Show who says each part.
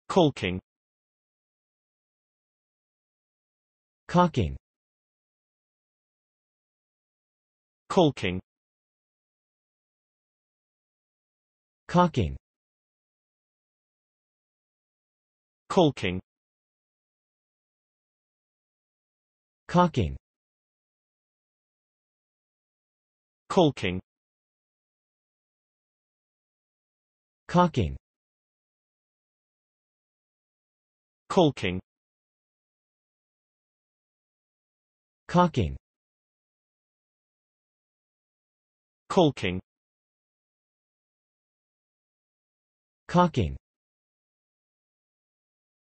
Speaker 1: caulking,
Speaker 2: caulking,
Speaker 1: caulking,
Speaker 2: caulking,
Speaker 1: caulking,
Speaker 2: caulking,
Speaker 1: caulking,
Speaker 2: caulking,
Speaker 1: caulking,
Speaker 2: caulking,
Speaker 1: caulking,
Speaker 2: caulking.